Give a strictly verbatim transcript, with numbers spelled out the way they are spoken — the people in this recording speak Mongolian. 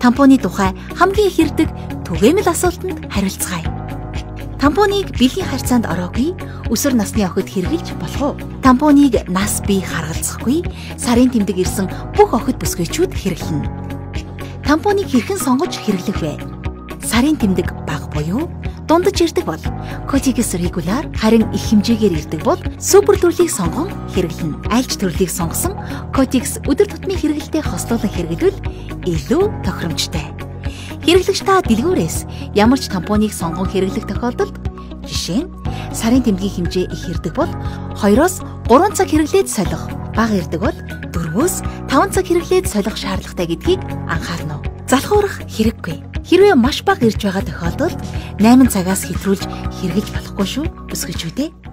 Тампоны тухай хамгийн их ирдэг түгээмэл асуултанд хариулцгаая. Тампоныг бэлгийн харьцаанд ороогүй өсвөр насны охид хэрэглэж болох уу? Тампоныг нас бие харгалзахгүй сарын тэмдэг ирсэн бүх охид бүсгүйчүүд хэрэглэнэ. Тампоныг хэрхэн сонгож хэрэглэх вэ? Сарын тэмдэг бага буюу дундаж ирдэг бол Cotex regular, харин их хэмжээгээр ирдэг бол супер төрлийг сонгон хэрэглэнэ. Альж төрлийг сонгосон Cotex өдөр тутмын хэрэглэлтэд хослуулан хэрэглэвэл илүү тохиромжтой. Хэрэглэгч та дэлгүүрээс ямар ч тампоныг сонгон хэрэглэх тохиолдолд жишээ нь сарын тэмдгийн хэмжээ их ирдэг бол хоёроос гурван цаг хэрэглээд солих, бага ирдэг бол дөрвөөс таван цаг хэрэглээд солих шаардлагатай гэдгийг анхаарна уу? Залхуурах хэрэггүй. Хэрвээ маш бага ирж байгаа тохиолдолд найман цагаас хэтрүүлж хэрэглэж болохгүй шүү бүсгүйчүүдээ.